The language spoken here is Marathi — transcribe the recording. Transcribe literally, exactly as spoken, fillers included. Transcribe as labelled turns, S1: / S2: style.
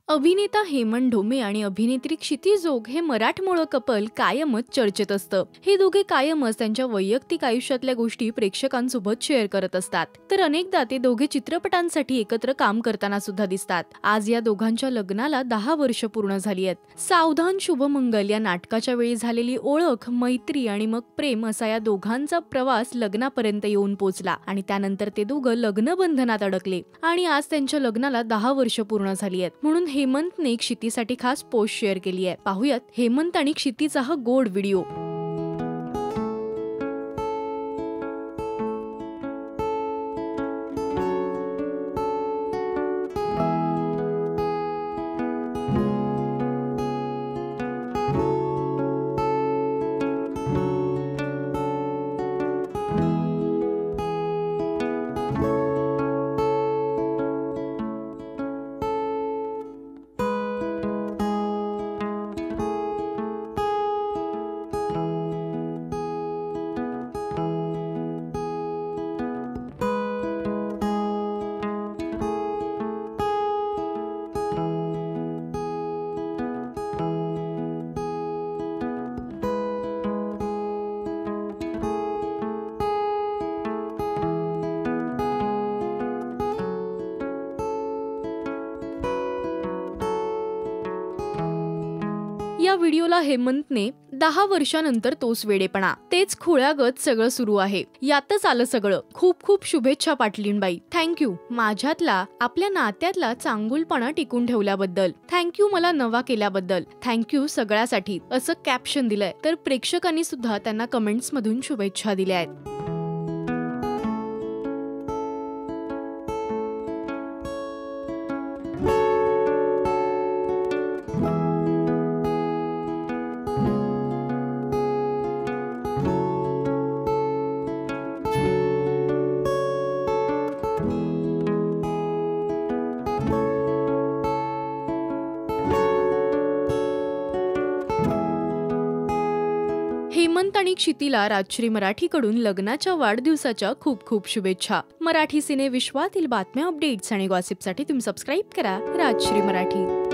S1: अभिनेता हेमंत ढोमे आणि अभिनेत्री क्षिती जोग हे मराठमोळं कपल कायमच चर्चेत असतं। हे दोघे कायमच त्यांच्या वैयक्तिक आयुष्यातल्या गोष्टी प्रेक्षकांसोबत शेअर करत असतात, तर अनेकदा ते दोघे चित्रपटांसाठी एकत्र काम करताना सुद्धा दिसतात। आज या दोघांच्या लग्नाला दहा वर्ष पूर्ण झाली आहेत। सावधान शुभमंगल या नाटकाच्या वेळी झालेली ओळख, मैत्री आणि मग प्रेम असा या दोघांचा प्रवास लग्नापर्यंत येऊन पोहोचला आणि त्यानंतर ते दोघं लग्नबंधनात अडकले आणि आज त्यांच्या लग्नाला दहा वर्ष पूर्ण झाली आहेत। म्हणून हेमंतने क्षितीसाठी खास पोस्ट शेअर केली आहे। पाहूयात हेमंत आणि क्षितीचा हा गोड व्हिडिओ। या व्हिडिओला हेमंतने दहा वर्षानंतर तोच वेडेपणा, तेच खुळ्यागत सगळं सुरू आहे, यातच आलं सगळं, खूप खूप शुभेच्छा पाटलीनबाई, थँक्यू माझ्यातला आपल्या नात्यातला चांगुलपणा टिकून ठेवल्याबद्दल, थँक्यू मला नवा केल्याबद्दल, थँक्यू सगळ्यासाठी असं कॅप्शन दिलंय। तर प्रेक्षकांनी सुद्धा त्यांना कमेंट्स मधून शुभेच्छा दिल्या आहेत। हेमंत आणि क्षितीला राजश्री मराठीकडून लग्नाच्या वाढदिवसाच्या खूप खूप शुभेच्छा। मराठी सिने विश्वातील बातम्या, अपडेट्स आणि गॉसिपसाठी तुम्ही सबस्क्राईब करा राजश्री मराठी।